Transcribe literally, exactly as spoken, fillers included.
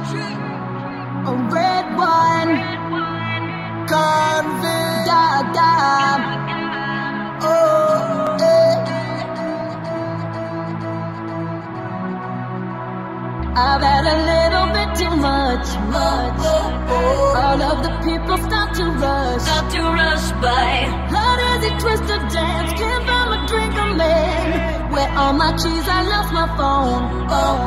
A red wine, convict, da da. Oh, eh. I've had a little bit too much, much. All of the people start to rush, start to rush by. How does he twist a dance? Can't find a drink, a man. Where are my keys? I lost my phone. Oh.